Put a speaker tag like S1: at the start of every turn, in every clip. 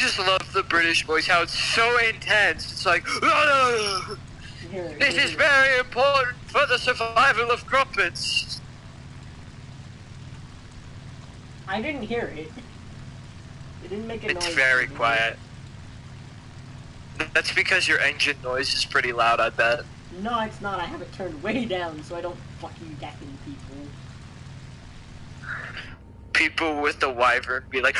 S1: just love the British voice, how it's so intense. It's like, this is very important for the survival of crumpets.
S2: I didn't hear it. It didn't make a noise.
S1: It's very quiet. That's because your engine noise is pretty loud, I bet.
S2: No, it's not. I have it turned way down so I don't fucking deafen people.
S1: People with the wyvern be like,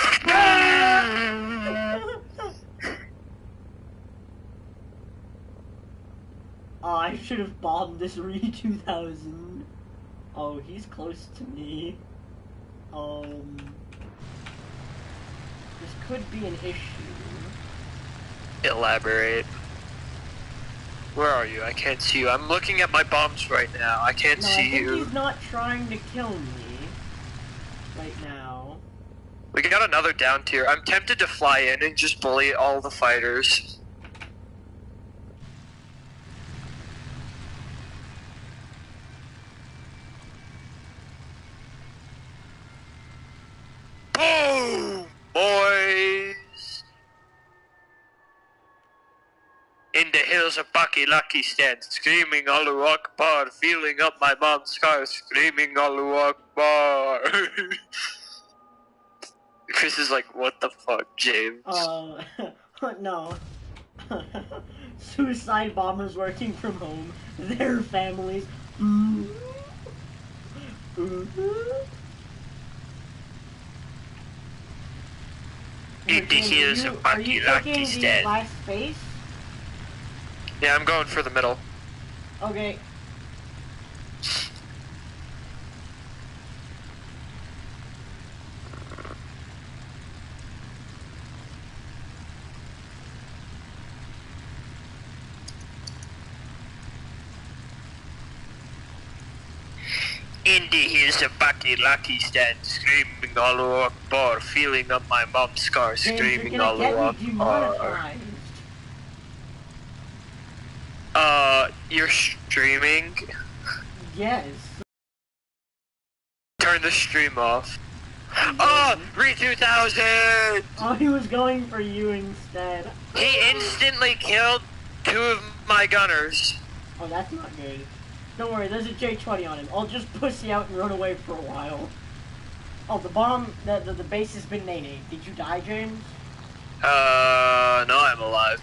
S2: Oh, I should have bombed this Re-2000. Oh, he's close to me. This could be an issue.
S1: Elaborate. Where are you? I can't see you. I'm looking at my bombs right now. I can't see you.
S2: He's not trying to kill me right now.
S1: We got another down tier. I'm tempted to fly in and just bully all the fighters. Boom! Boys! In the hills of Bakilaki stand, screaming Allahu Akbar, feeling up my mom's scars, screaming Allahu Akbar. Chris is like, what the fuck, James?
S2: No. Suicide bombers working from home, their families. In
S1: the hills of Bakilaki stand.
S2: Last space?
S1: Yeah, I'm going for the middle.
S2: Okay.
S1: In the hills of Bakilaki stand, screaming Allahu Akbar, feeling up my mom's scars, screaming Allahu Akbar. You're streaming?
S2: Yes.
S1: Turn the stream off. Oh, Re-2000!
S2: Oh, he was going for you instead.
S1: He instantly killed 2 of my gunners.
S2: Oh, that's not good. Don't worry, there's a J-20 on him. I'll just pussy out and run away for a while. Oh, the bomb, the base has been nade. Did you die, James?
S1: No, I'm alive.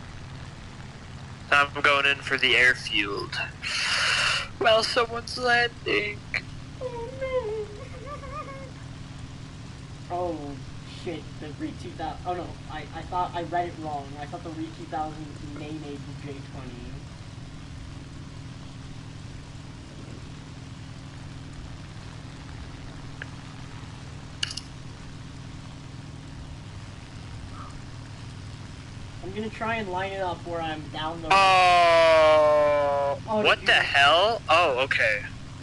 S1: I'm going in for the airfield. Well, someone's landing.
S2: Oh, no. Oh, shit, the Re-2000. Oh, no, I thought I read it wrong. I thought the Re-2000 nade the J-20. I'm gonna try and line it up where I'm down the...
S1: Oh, what the hell? Oh, okay.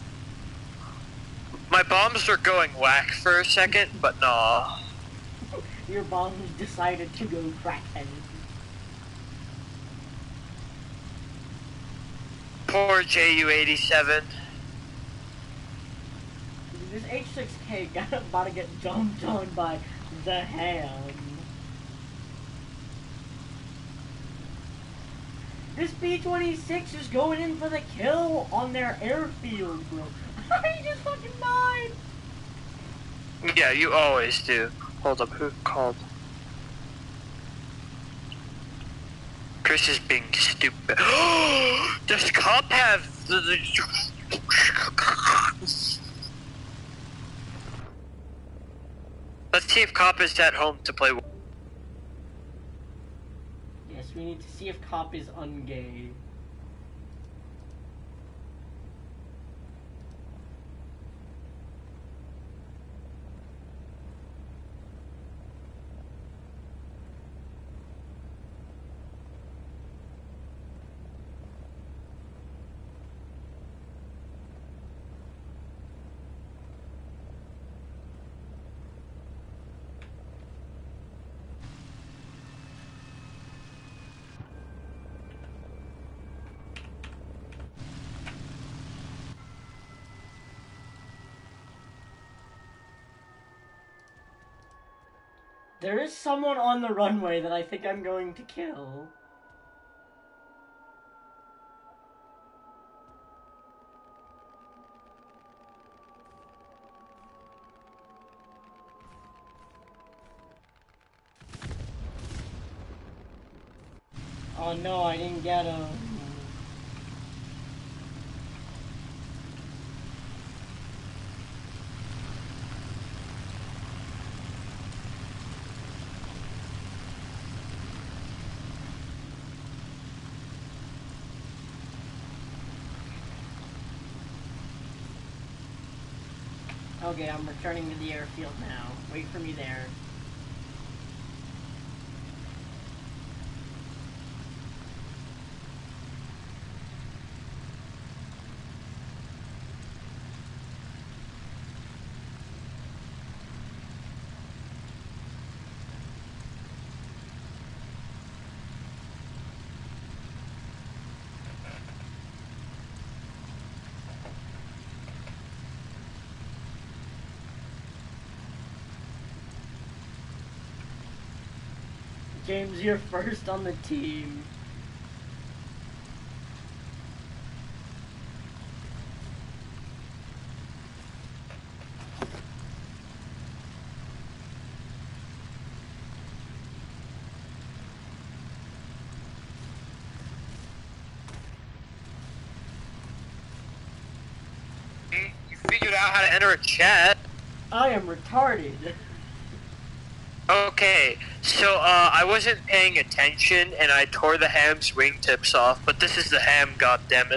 S1: My bombs are going whack for a second, but nah.
S2: Your bombs decided to go crackhead.
S1: Poor JU-87.
S2: This H6K got about to get dumped on by the Ham. This B-26 is going in for the kill on their airfield, bro. He just fucking died!
S1: Yeah, you always do. Hold up, who called? Chris is being stupid. Does Cop have the... Let's see if Cop is at home to play.
S2: Yes, we need to see if Cop is ungay. There is someone on the runway that I think I'm going to kill. Oh no, I didn't get him. Okay, I'm returning to the airfield now. Wait for me there. James, you're first on the team.
S1: You figured out how to enter a chat.
S2: I am retarded.
S1: Okay, so I wasn't paying attention and I tore the ham's wingtips off, but this is the ham, goddammit.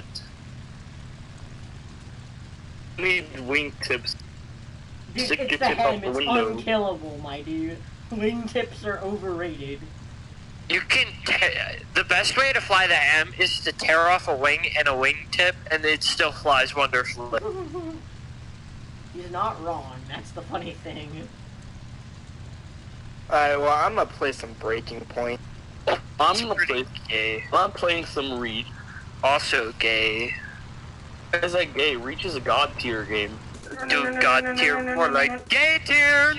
S3: Need wingtips.
S2: Dude,
S3: Stick
S2: it's
S3: your
S2: the
S3: tip
S2: ham,
S3: out the
S2: it's
S3: window.
S2: unkillable, my dude. Wingtips are overrated.
S1: You can the best way to fly the ham is to tear off a wing and a wingtip, and it still flies wonderfully.
S2: He's not wrong, that's the funny thing.
S4: Alright, well, I'm gonna play some Breaking Point.
S3: I'm gonna
S1: Pretty
S3: play.
S1: gay.
S3: I'm playing some Reach.
S1: Also gay.
S3: Is that gay? Reach is a god tier game.
S1: Dude, god tier, more like gay tier.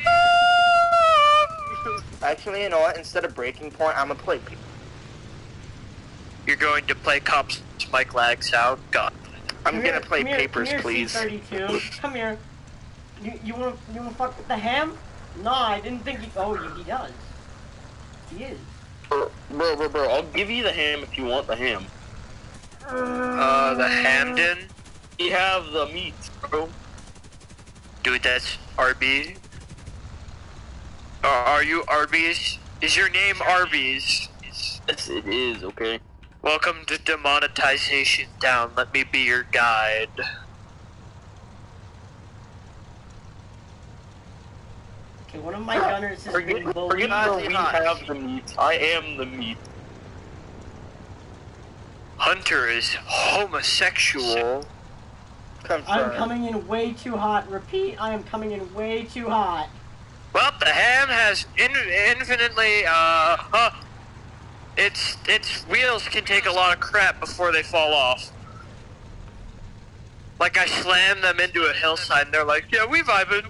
S4: Actually, you know what? Instead of Breaking Point, I'm gonna play.
S1: You're going to play cops. Mike lags out. God.
S4: I'm gonna play Papers,
S2: come here,
S4: please.
S2: C32. Come here. You wanna fuck with the ham? No, I didn't think he. Oh, he does. He is.
S3: Bro, I'll give you the ham if you want the ham.
S1: The Hamden?
S3: You have the meat, bro.
S1: Dude, that's RB. Are you Arby's? Is your name Arby's?
S3: Yes, it is, okay.
S1: Welcome to Demonetization Town. Let me be your guide.
S2: Okay, one of my gunners has
S3: Forget
S2: been bullied.
S3: the we have the meat. I am the meat.
S1: Hunter is homosexual.
S2: I'm
S4: Confirmed.
S2: coming in way too hot. Repeat, I am coming in way too hot.
S1: Well, the ham has infinitely, its wheels can take a lot of crap before they fall off. Like, I slammed them into a hillside and they're like, yeah, we vibing.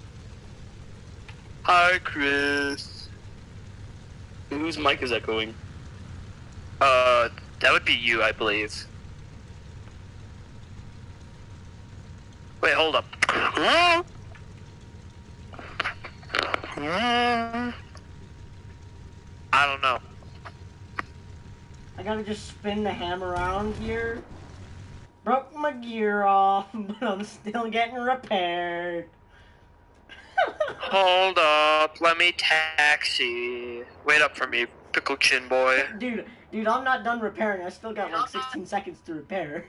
S1: Hi, Chris.
S3: Whose mic is echoing?
S1: That would be you, I believe. Wait, hold up. I don't know.
S2: I gotta just spin the ham around here. Broke my gear off, but I'm still getting repaired.
S1: Hold up, let me taxi. Wait up for me, pickle chin boy.
S2: Dude, I'm not done repairing. I still got like 16 seconds to repair.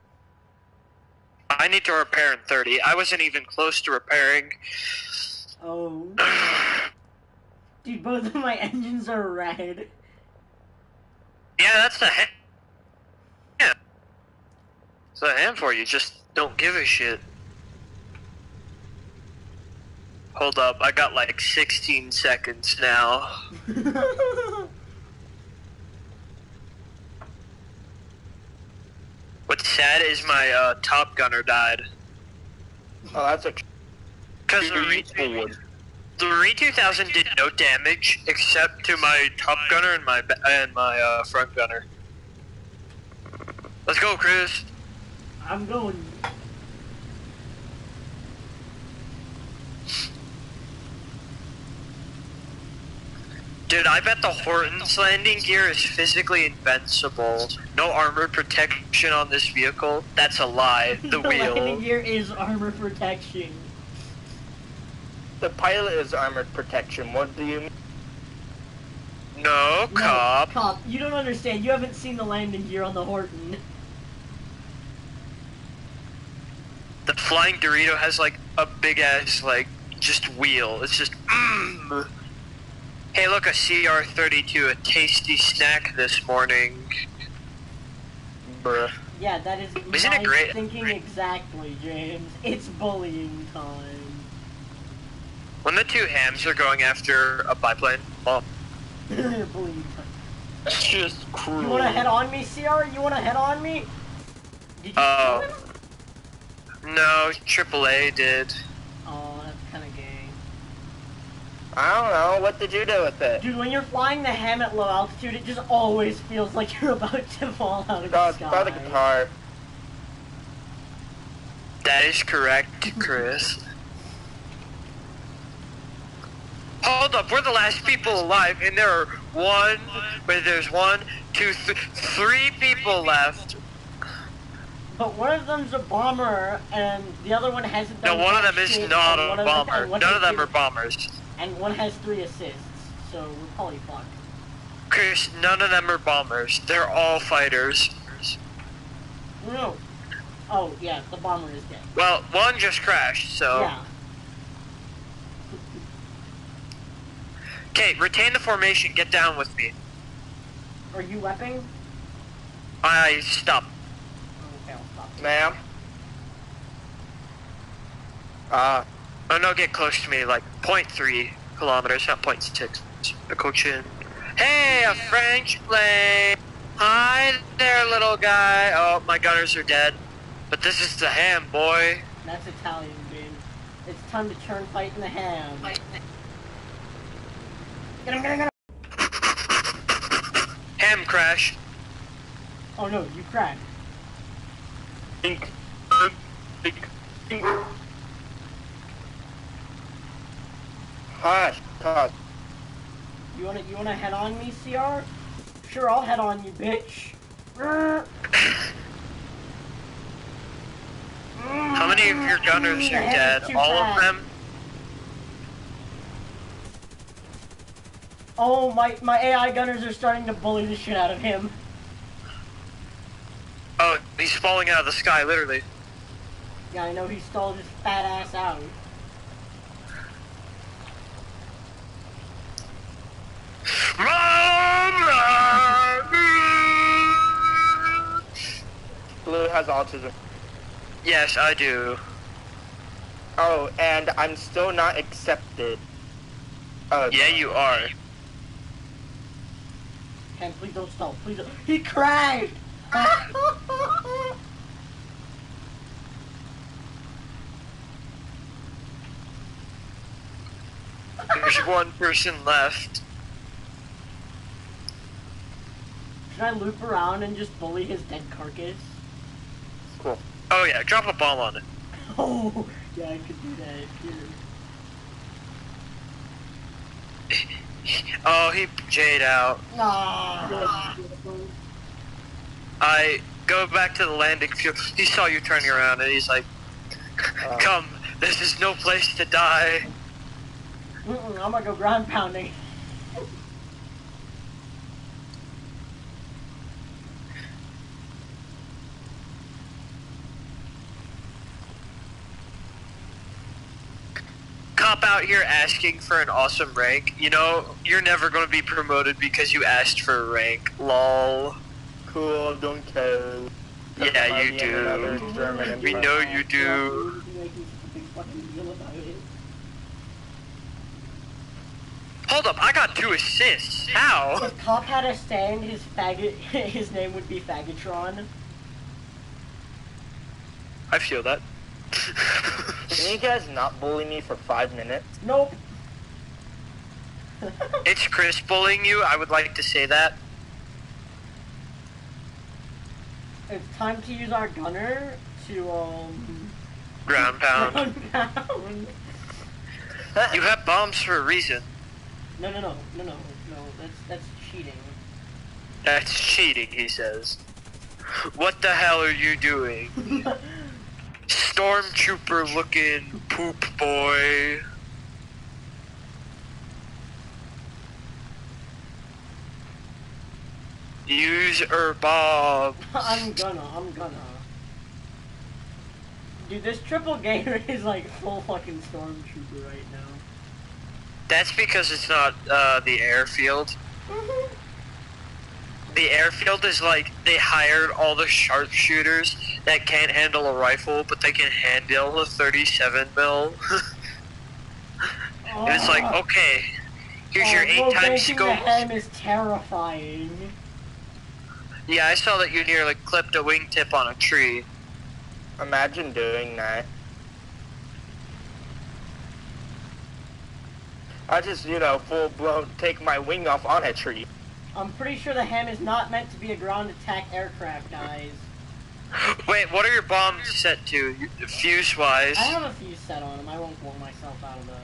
S1: I need to repair in 30. I wasn't even close to repairing.
S2: Oh. Dude, both of my engines are red.
S1: Yeah, that's the ham. Yeah. It's the ham for you, just don't give a shit. Hold up, I got like 16 seconds now. What's sad is my Top Gunner died.
S4: Oh, that's a.
S1: Because
S3: You're
S1: the
S3: useful one.
S1: The Re-2000 did no damage except to my top gunner and my front gunner. Let's go, Chris.
S2: I'm going.
S1: Dude, I bet the Horton's landing gear is physically invincible. No armor protection on this vehicle. That's a lie. The wheel.
S2: landing gear is armor protection.
S4: The pilot is armored protection. What do you mean?
S1: No, cop.
S2: No, cop, you don't understand. You haven't seen the landing gear on the Horton.
S1: The Flying Dorito has like a big ass like just wheel. It's just Hey, look, a CR-32, a tasty snack this morning. Bruh.
S2: Yeah, that is
S1: Isn't it great?
S2: thinking exactly, James. It's bullying time.
S1: When the two hams are going after a biplane, oh,
S2: Bullying time.
S3: That's just cruel.
S2: You wanna head on me, CR? You wanna head on me? Did you
S1: Oh.
S2: kill him?
S1: no, AAA did.
S2: Oh, that's kinda gay.
S4: I don't know. What did you do with it?
S2: Dude, when you're flying the ham at low altitude, it just always feels like you're about to fall out of the
S4: Oh,
S2: sky.
S4: by the guitar.
S1: That is correct, Chris. Hold up, we're the last people alive, and there's one, two, three people left.
S2: But one of them's a bomber, and the other one hasn't
S1: No,
S2: done
S1: one of
S2: jack
S1: them is
S2: shit,
S1: not
S2: and one
S1: a
S2: of them-
S1: bomber.
S2: and one
S1: None
S2: has
S1: of them
S2: two-
S1: are bombers.
S2: And one has 3 assists, so we're probably fucked.
S1: Chris, none of them are bombers. They're all fighters.
S2: No. Oh, yeah, the bomber is dead.
S1: Well, one just crashed, so...
S2: Yeah.
S1: Okay, retain the formation, get down with me.
S2: Are you weaping?
S1: I stop.
S2: Okay, I'll stop.
S4: Ma'am?
S1: Oh no, get close to me, like 0.3 kilometers, not 0.6. A cochin. Hey, a French plane! Hi there, little guy. Oh, my gunners are dead. But this is the ham, boy.
S2: That's Italian, dude. It's time to turn fight in the ham. Get him, get him, get him!
S1: Ham crash.
S2: Oh no, you cracked.
S3: Think.
S4: Hush. Hush.
S2: You wanna head on me, CR? Sure, I'll head on you, bitch.
S1: How many of your gunners
S2: The
S1: are
S2: head
S1: dead?
S2: is too
S1: All
S2: fat.
S1: of them?
S2: Oh, my AI gunners are starting to bully the shit out of him.
S1: Oh, he's falling out of the sky, literally.
S2: Yeah, I know he stalled his fat ass out.
S4: Blue has autism.
S1: Yes, I do.
S4: Oh, and I'm still not accepted. Oh,
S1: Yeah, you are.
S2: Ken, please don't stall. Please don't. He crashed!
S1: There's one person left.
S2: Should I loop around and just bully his dead carcass?
S4: cool.
S1: Oh yeah, drop a bomb on it.
S2: Oh, yeah, I could do that. Here.
S1: Oh, he jade out.
S2: Nah.
S1: I go back to the landing field. He saw you turning around and he's like, come, this is no place to die.
S2: I'm gonna go ground pounding.
S1: Cop out here asking for an awesome rank. You know, you're never going to be promoted because you asked for a rank. Lol.
S4: Cool, don't care.
S1: Yeah, you do. We know you do. Hold up, I got 2 assists. How?
S2: If Cop had a stand, his faggot, his name would be Faggotron.
S1: I feel that.
S4: Can you guys not bully me for 5 minutes?
S2: Nope.
S1: It's Chris bullying you. I would like to say that.
S2: It's time to use our gunner to
S1: Ground pound.
S2: ground pound.
S1: You have bombs for a reason.
S2: No. That's cheating.
S1: That's cheating, he says. What the hell are you doing? Stormtrooper looking poop boy. Use her bomb.
S2: I'm gonna. Dude, this triple gator is like full fucking stormtrooper right now.
S1: That's because it's not the airfield. The airfield is like they hired all the sharpshooters that can't handle a rifle, but they can handle a 37 mil. And it's like, okay, here's your 8x
S2: scope.
S1: scope.
S2: Ham is terrifying.
S1: Yeah, I saw that you nearly clipped a wingtip on a tree.
S4: Imagine doing that. I just, full blown take my wing off on a tree.
S2: I'm pretty sure the Ham is not meant to be a ground attack aircraft, guys.
S1: Wait, what are your bombs set to, fuse-wise?
S2: I have a fuse set on them. I won't blow myself out of the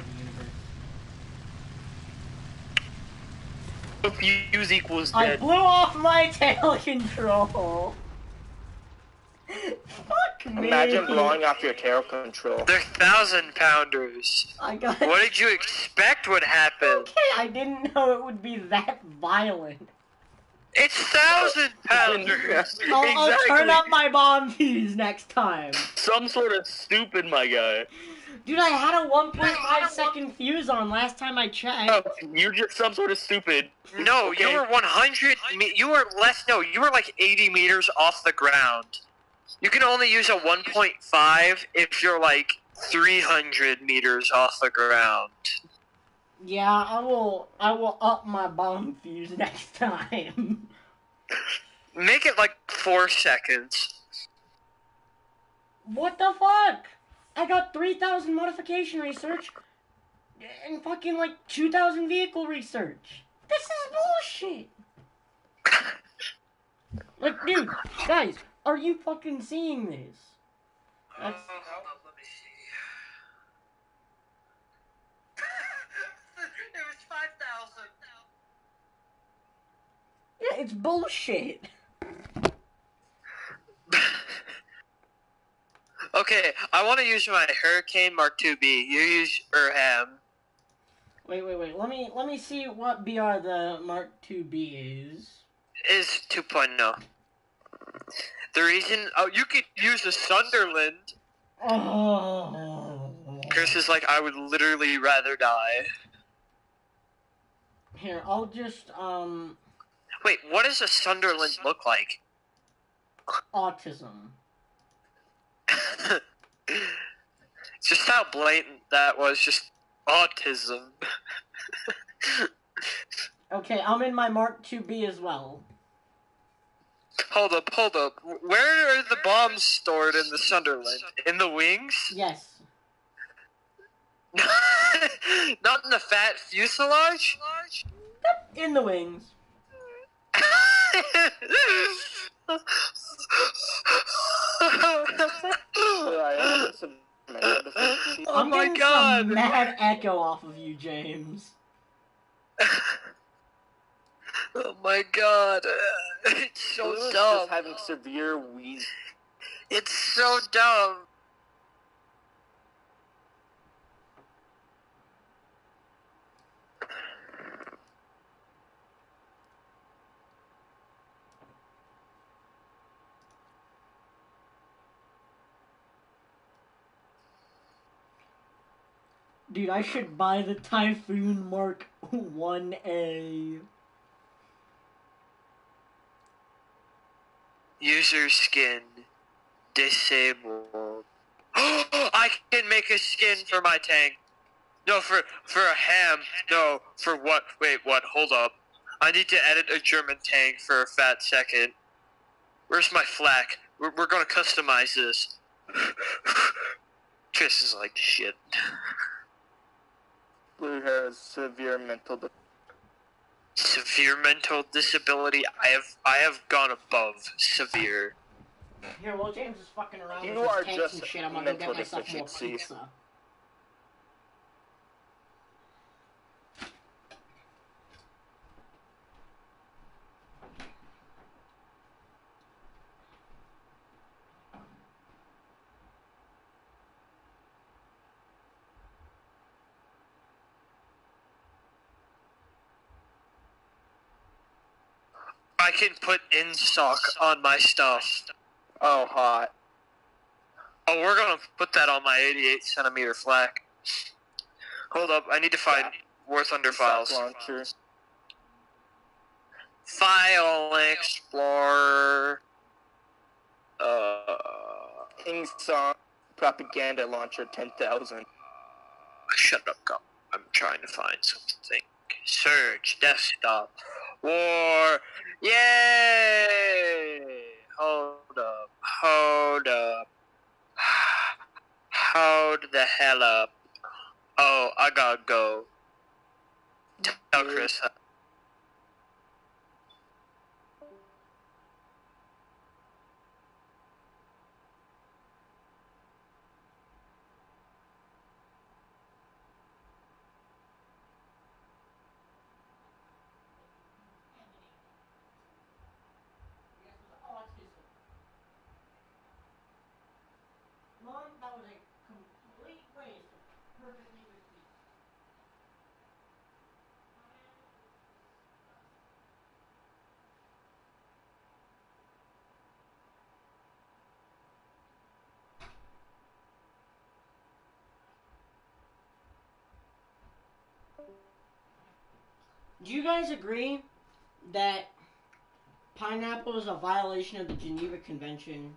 S2: universe.
S4: Fuse equals
S2: I
S4: dead.
S2: blew off my tail control. Fuck me.
S4: Imagine blowing off your tail control.
S1: They're 1,000-pounders.
S2: I got.
S1: What did you expect would happen?
S2: Okay, I didn't know it would be that violent.
S1: It's 1,000-pounders.
S2: I'll turn up my bomb fuse next time.
S3: Some sort of stupid, my guy.
S2: Dude, I had a 1.5 second fuse on last time I checked.
S3: Oh, you're just some sort of stupid.
S1: No,
S3: Okay.
S1: you were 100. You were less. No, you were like 80 meters off the ground. You can only use a 1.5 if you're like 300 meters off the ground.
S2: Yeah, I will up my bomb fuse next time.
S1: Make it like 4 seconds.
S2: What the fuck? I got 3,000 modification research and fucking like 2,000 vehicle research. This is bullshit. Like, dude, guys, are you fucking seeing this? That's...
S1: Let me see. It was 5,000.
S2: Yeah, it's bullshit.
S1: Okay, I want to use my Hurricane Mark IIB. You use Urham.
S2: Wait. Let me see what BR the Mark IIB is.
S1: Is 2.0. The reason... Oh, you could use a Sunderland.
S2: Oh.
S1: Chris is like, I would literally rather die.
S2: Here, I'll just,
S1: Wait, what does a Sunderland look like?
S2: autism.
S1: Just how blatant that was, just autism.
S2: Okay, I'm in my Mark IIB as well.
S1: Hold up. Where are the bombs stored in the Sunderland? In the wings?
S2: Yes.
S1: Not in the fat fuselage?
S2: In the wings.
S1: Oh
S2: I'm
S1: my
S2: getting
S1: god!
S2: some mad echo off of you, James.
S1: Oh my god. It's so
S4: Louis
S1: dumb.
S4: is having severe wheeze.
S1: It's so dumb.
S2: Dude, I should buy the Typhoon Mark 1A.
S1: User skin disabled. I can make a skin for my tank. No, for a ham. No, for what? Wait, what? Hold up. I need to edit a German tank for a fat second. Where's my flak? We're gonna customize this. Chris is like, shit.
S4: Blue has severe mental.
S1: Severe mental disability. I have gone above severe.
S2: Here, while James is fucking around
S4: You
S2: with
S4: are
S2: his tanks
S4: just
S2: and shit, I'm gonna go get
S4: mental
S2: myself more
S4: deficiency.
S2: pizza.
S1: I can put in stock on my stuff.
S4: Oh, hot.
S1: Oh, we're gonna put that on my 88 centimeter flak. Hold up, I need to find War Thunder
S4: Stock
S1: files.
S4: launcher.
S1: File Explorer.
S4: King Song propaganda launcher 10,000.
S1: Shut up, go. I'm trying to find something. Search, desktop, war. Yay! Hold up. Hold the hell up. Oh, I gotta go. Tell Chris.
S2: Mom, that was a complete waste of perfectly good pizza. Do you guys agree that pineapple is a violation of the Geneva Convention?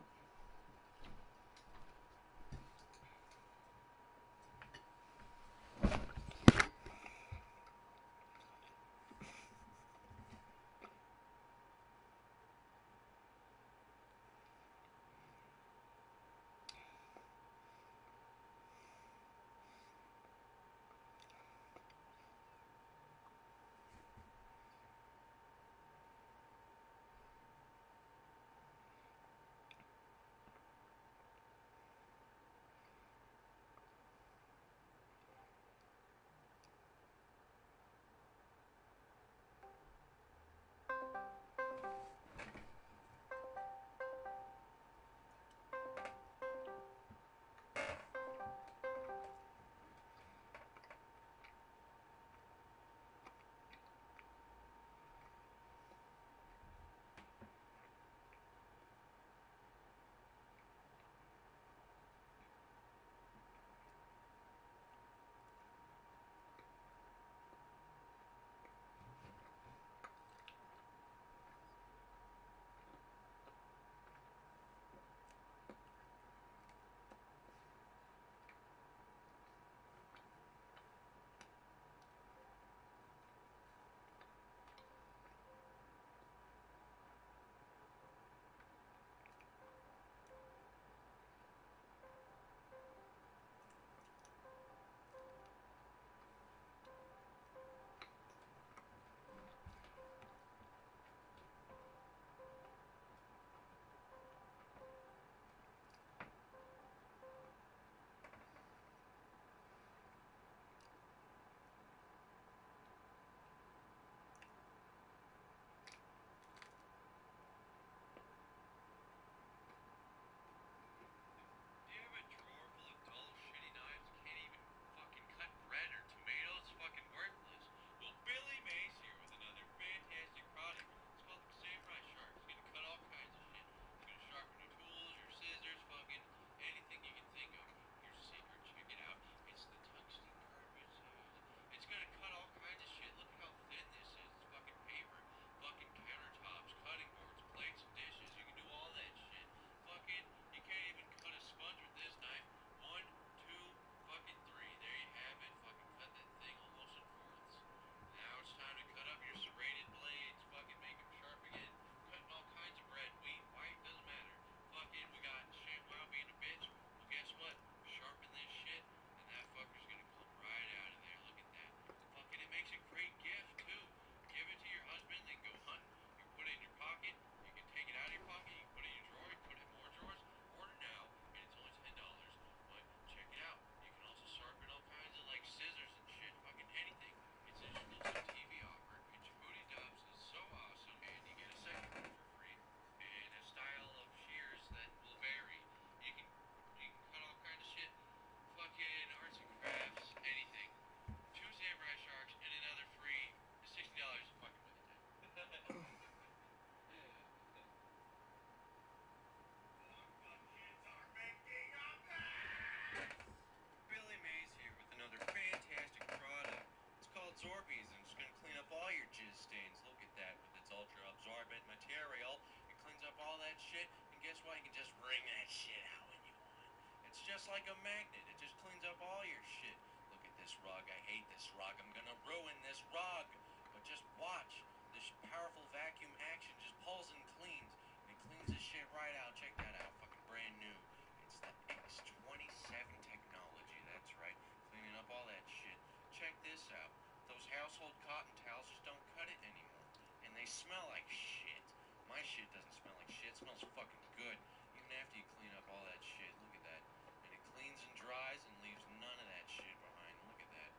S5: all that shit, and guess what? You can just wring that shit out when you want. It's just like a magnet. It just cleans up all your shit. Look at this rug. I hate this rug. I'm gonna ruin this rug. But just watch. This powerful vacuum action just pulls and cleans. And it cleans this shit right out. Check that out. Fucking brand new. It's the X27 technology. That's right. Cleaning up all that shit. Check this out. Those household cotton towels just don't cut it anymore. And they smell like shit. My shit doesn't smell like shit. It smells fucking good. Even after you clean up all that shit. Look at that. And it cleans and dries and leaves none of that shit behind. Look at that.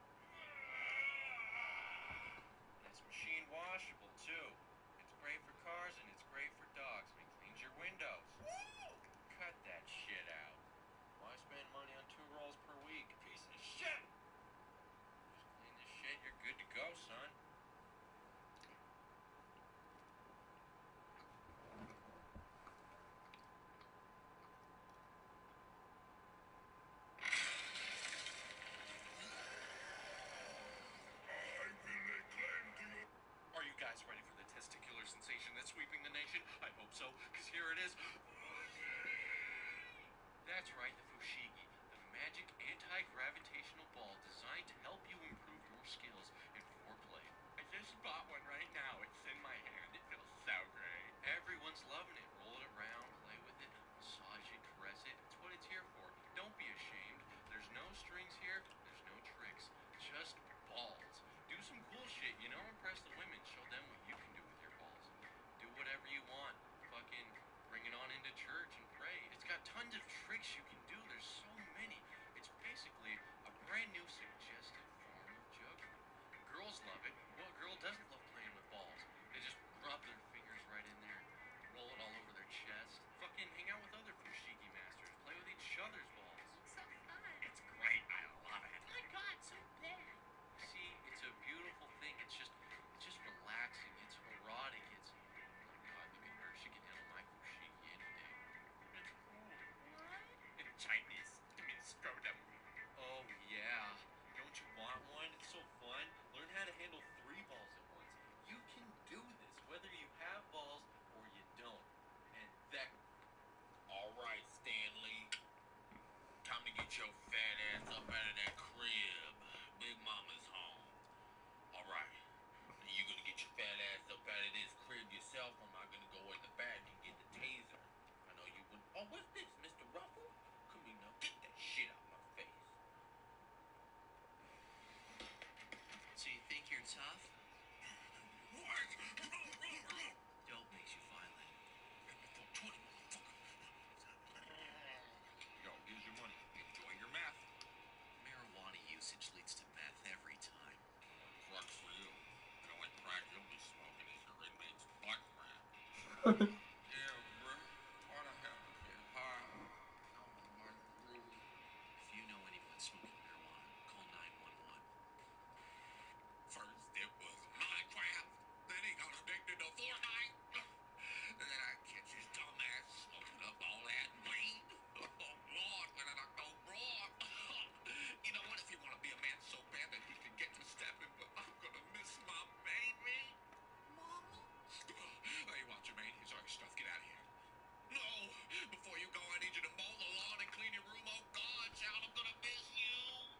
S5: And it's machine washable too. It's great for cars and it's great for dogs. And it cleans your windows. Woo! Cut that shit out. Why spend money on 2 rolls per week? Piece of shit! Just clean this shit, you're good to go, son. Are you guys ready for the testicular sensation that's sweeping the nation? I hope so, because here it is. That's right, the Fushigi, the magic anti-gravitational ball designed to help you improve your skills in foreplay. I just bought one right now. It's in my hand. It feels so great. Everyone's loving it. Roll it around, play with it, massage it, caress it. It's what it's here for. Don't be ashamed. There's no strings here. There's no tricks. Just balls. Do some cool shit, you know? Impress the women. Show them what you can do with your balls. Do whatever you want. Fucking bring it on into church and pray. It's got tons of tricks you can do. There's so many. It's basically a brand new suggestive form of juggling. Girls love it. What girl doesn't love playing with balls? They just rub their fingers right in there, roll it all over their chest. Fucking hang out with other Fushigi masters. Play with each other's balls.
S6: So fun.
S5: It's great. I love it. Oh my god, so bad. See, it's a beautiful thing. It's just relaxing. It's erotic. It's, oh my god, look at her. She can handle my Fushigi any day.
S6: What?
S5: In Chinese, it means scrotum. Oh yeah. Don't you want one? It's so fun. Learn how to handle 3 balls at once. You can do this, whether you have balls or you don't. And that... Alright, Stanley. Time to get your fat ass up out of that crib. Big Mama's home. Alright. You gonna get your fat ass up out of this crib yourself, or am I gonna go in the back and get the taser? I know you wouldn't... Oh, what's this, Mr. Ruffle? Come here now. Get that shit out of my face. So you think you're tough? What? Dope makes you violent. 20, motherfucker. Yo, here's your money. Enjoy your meth. Marijuana usage leads to meth every time. Drugs for you. You know, like crack you'll be smoking is your inmates' butt crack. Yeah, bro. What the hell? Get high. If you know anyone smoking marijuana, call 911. First it was Minecraft, then he got addicted to Fortnite, and then I catch his dumb ass smoking up all that weed. Oh Lord, where did I go wrong? You know what, if you want to be a man so bad that he can get to stepping, but I'm gonna miss my baby. Mama? Hey, watch your mate, he's already stuff, get out of here. No, before you go I need you to mow the lawn and clean your room. Oh God, child, I'm gonna miss you.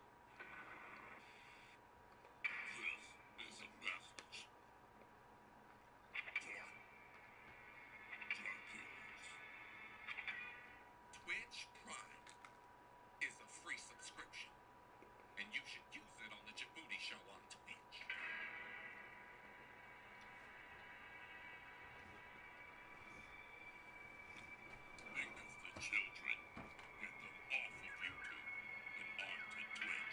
S5: This is a message for drug dealers. Twitch Prime is a free subscription, and you should use it on the Djibouti show on Twitch. Think of the children. Get them off of YouTube and onto Twitch.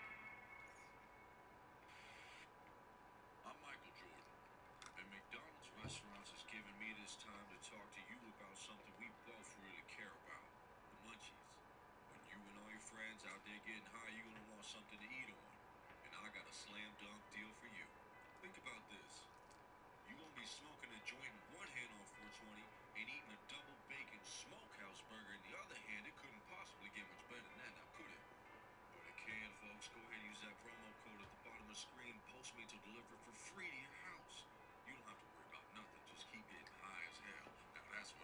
S5: I'm Michael Jordan, and McDonald's Restaurants has given me this time to talk to you about something we both really care about, the munchies. When you and all your friends out there getting high, you're gonna want something to eat on. And I got a slam dunk deal for you. Think about this. You're gonna be smoking a joint in one hand on 420 and eating a double bacon smokehouse burger in the other hand. It couldn't possibly get much better than that, now could it? But it can, folks. Go ahead and use that promo code at the bottom of the screen. Postmates will deliver it for free to your house. You don't have to worry about nothing. Just keep getting high as hell. Now that's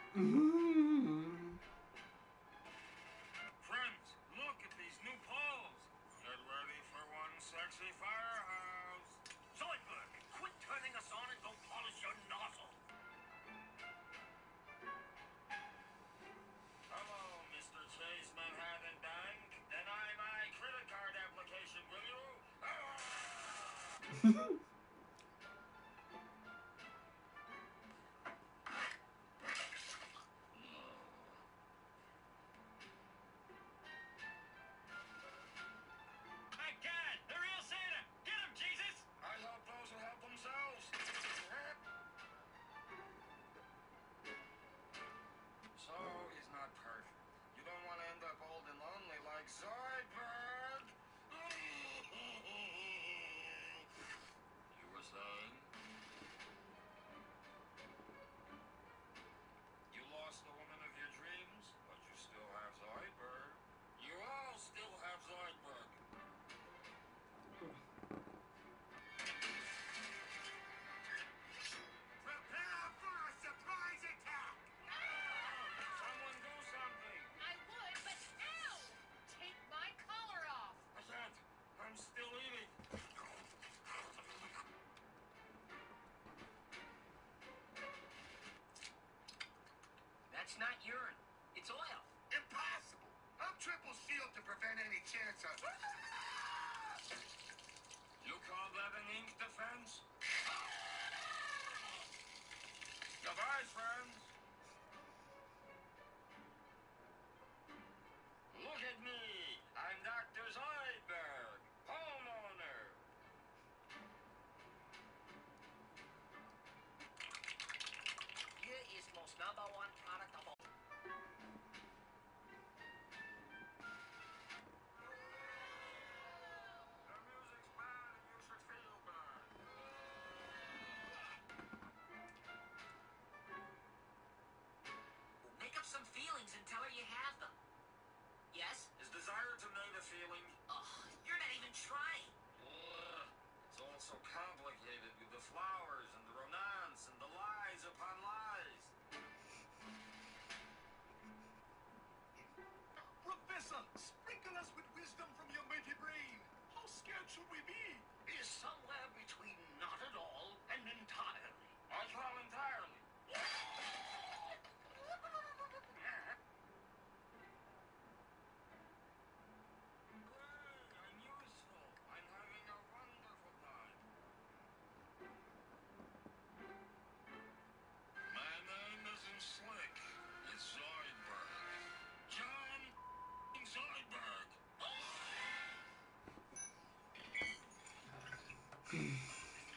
S5: Friends, look at these new poles. Get ready for one sexy firehouse. Zoidberg, quit turning us on and go polish your nozzle. Hello, Mr. Chase Manhattan Bank. Deny my credit card application, will you? Again, the real Santa. Get him, Jesus. I help those who help themselves. So he's not perfect. You don't want to end up old and lonely like Zoidberg. You were saying? You lost the woman of your dreams, but you still have Zoidberg. You all still have Zoidberg. Prepare for a surprise attack! Someone do something!
S6: I would, but ow! Take my collar off.
S5: I can't. I'm still eating.
S7: That's not urine. It's oil.
S8: Impossible! I'm triple sealed to prevent any chance of...
S5: You call that an ink defense? Goodbye, friends. Look at me. I'm Dr. Zoidberg, homeowner.
S7: Here is most #1 product of all.
S5: The music's bad and you should feel bad.
S7: Make up some feelings and tell her you have them. Yes?
S5: Is desire to name a feeling?
S7: Oh, you're not even trying.
S5: Ugh. It's all so complicated with the flowers and the romance and the lies upon lies.
S8: Professor, sprinkle us with wisdom from your mighty brain. How scared should we be?
S7: Is somewhere between not at all and entirely.
S5: I call entirely. I'm useful. I'm having a wonderful time. My name isn't Slick. It's Zoidberg. John Zoidberg.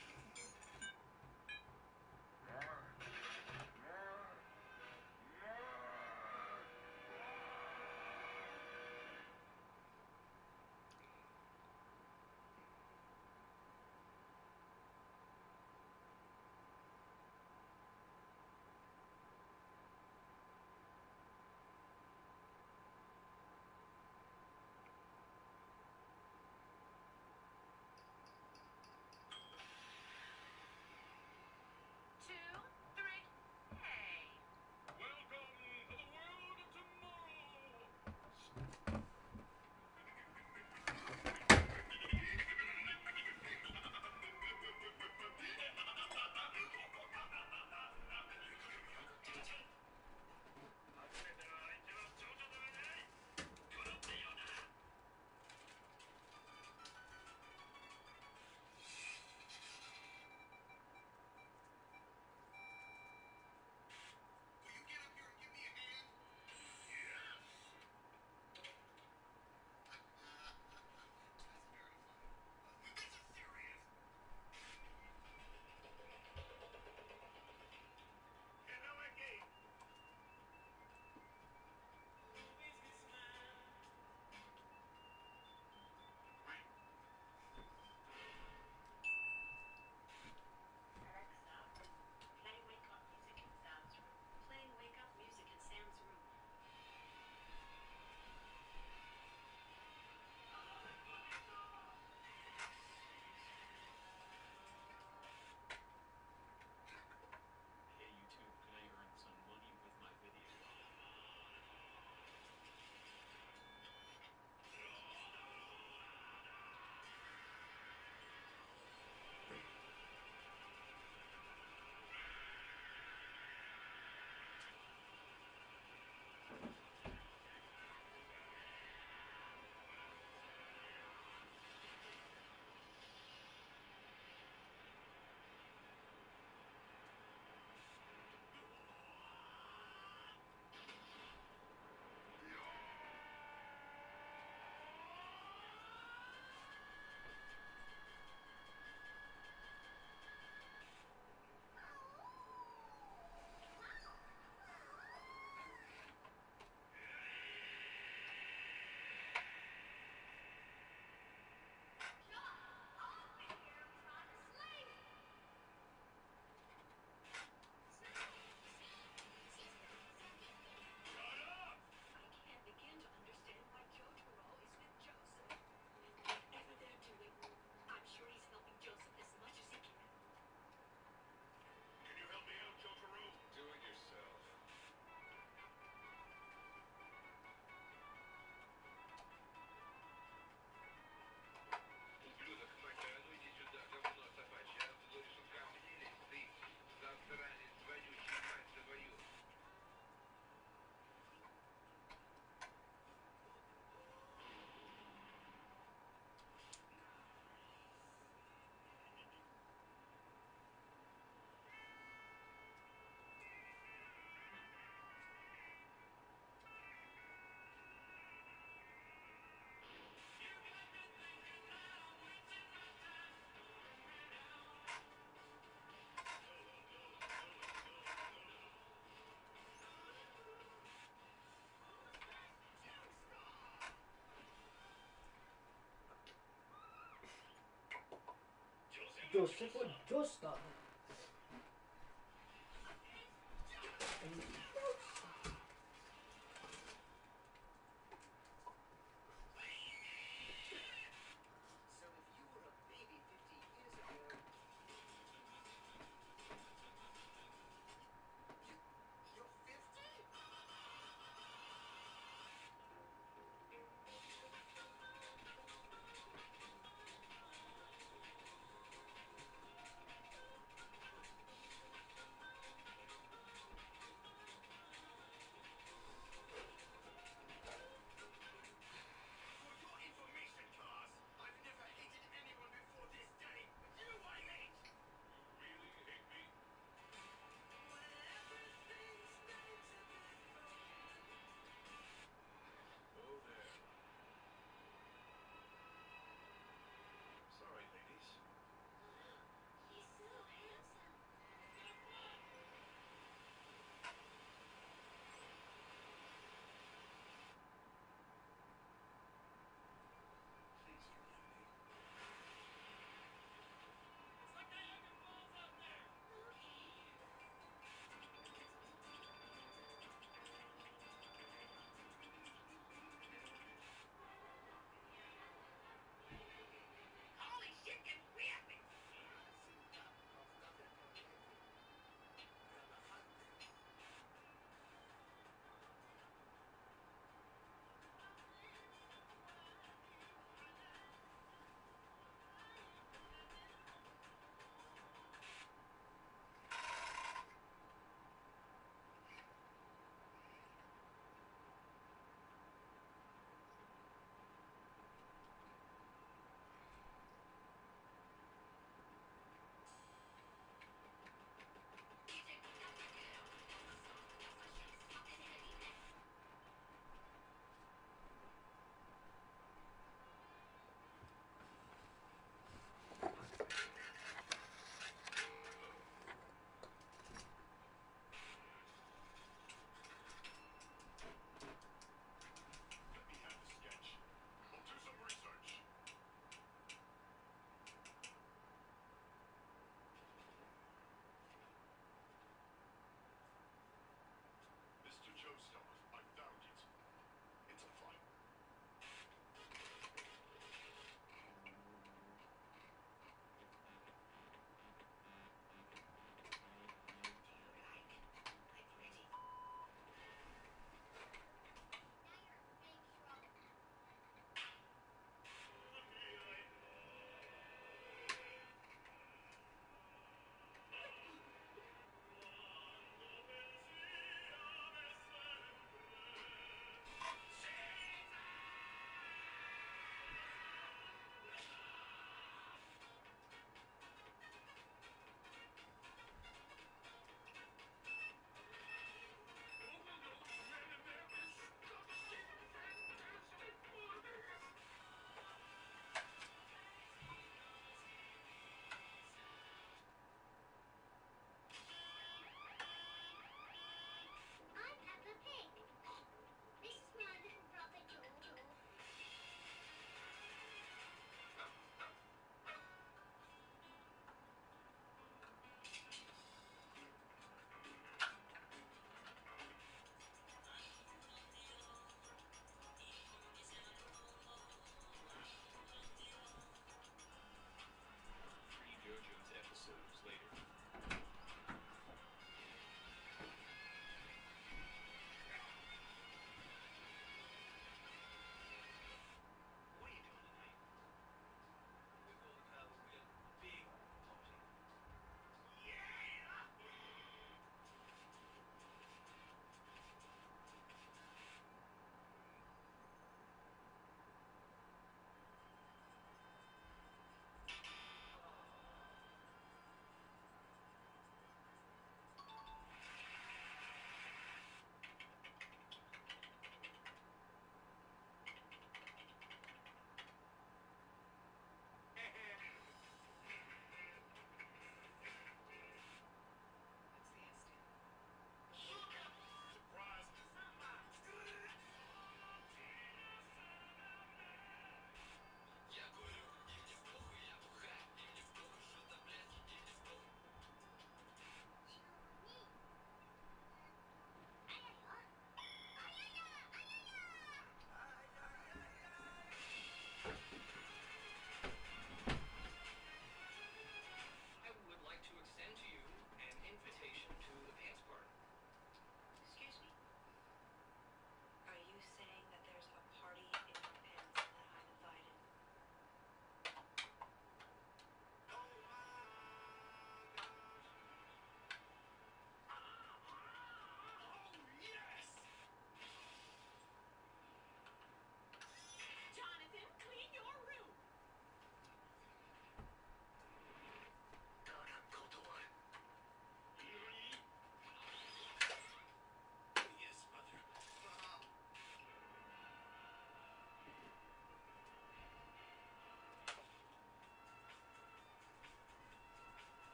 S2: Josephine Joestar.
S7: So if you were a baby 50 years ago, you're 50?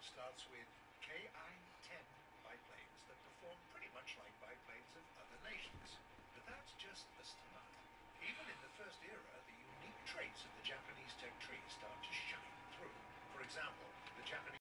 S8: Starts with K-I